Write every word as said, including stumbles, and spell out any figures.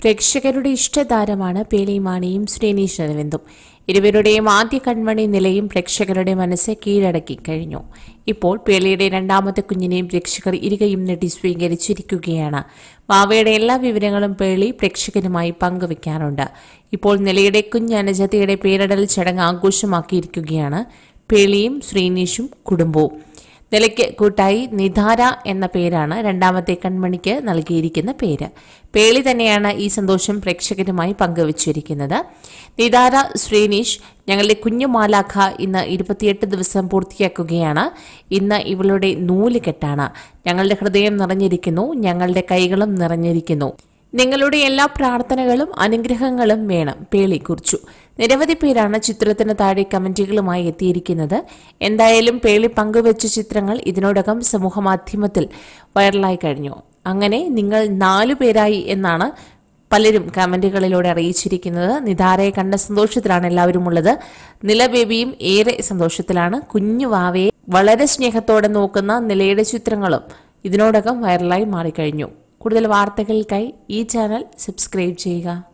പ്രേക്ഷകരുടെ ഇഷ്ടതാരമാണ് പേളി മാണിയും ശ്രീനീഷ് അരവിന്ദും. ഇരുവരുടെയും ആദ്യ കൺമണി നിലയും പ്രേക്ഷകരുടെ മനസ്സ് കീഴടക്കി കഴിഞ്ഞു. ഇപ്പോൾ പേളിയുടെ രണ്ടാമത്തെ കുഞ്ഞിനെയും പ്രേക്ഷകർ ഇരുകയും നീട്ടി സ്വീകരിച്ചിരിക്കുകയാണ്. വാവയുടെ എല്ലാ വിവരങ്ങളും പേളി പ്രേക്ഷകരുമായി പങ്കുവയ്ക്കാറുണ്ട്. ഇപ്പോൾ നിലയുടെ കുഞ്ഞനുജത്തിയുടെ പേരിടൽ ചടങ്ങ് ആഘോഷമാക്കിയിരിക്കുകയാണ് പേളിയും ശ്രീനീഷും കുടുംബവും. നിലയ്ക്ക് കൂട്ടായി നിധാര എന്ന പേരാണ് രണ്ടാമത്തെ കൺമണിക്ക് നൽകിയിരിക്കുന്ന പേര്. പേളി തന്നെയാണ് ഈ സന്തോഷം പ്രേക്ഷകരുമായി പങ്കുവച്ചിരിക്കുന്നത്. നിധാര, ശ്രീനീഷ്, ഞങ്ങളുടെ കുഞ്ഞു മാലാഖ ഇന്ന് ഇരുപത്തിയെട്ട് ദിവസം പൂർത്തിയാക്കുകയാണ്. ഇന്ന് ഇവളുടെ നൂലുകെട്ടാണ്. ഞങ്ങളുടെ ഹൃദയം നിറഞ്ഞിരിക്കുന്നു, ഞങ്ങളുടെ കൈകളും നിറഞ്ഞിരിക്കുന്നു. നിങ്ങളുടെ എല്ലാ പ്രാർത്ഥനകളും അനുഗ്രഹങ്ങളും വേണം, പേളി കുറിച്ചു. നിരവധി പേരാണ് ചിത്രത്തിന് താഴെ കമന്റുകളുമായി എത്തിയിരിക്കുന്നത്. എന്തായാലും പേളി പങ്കുവച്ച ചിത്രങ്ങൾ ഇതിനോടകം സമൂഹമാധ്യമത്തിൽ വൈറലായി കഴിഞ്ഞു. അങ്ങനെ നിങ്ങൾ നാലു പേരായി എന്നാണ് പലരും കമന്റുകളിലൂടെ അറിയിച്ചിരിക്കുന്നത്. നിധാരയെ കണ്ട സന്തോഷത്തിലാണ് എല്ലാവരും ഉള്ളത്. നില ബേബിയും ഏറെ സന്തോഷത്തിലാണ്. കുഞ്ഞു വാവയെ വളരെ സ്നേഹത്തോടെ നോക്കുന്ന നിലയുടെ ചിത്രങ്ങളും ഇതിനോടകം വൈറലായി മാറിക്കഴിഞ്ഞു. കൂടുതൽ വാർത്തകൾക്കായി ഈ ചാനൽ സബ്സ്ക്രൈബ് ചെയ്യുക.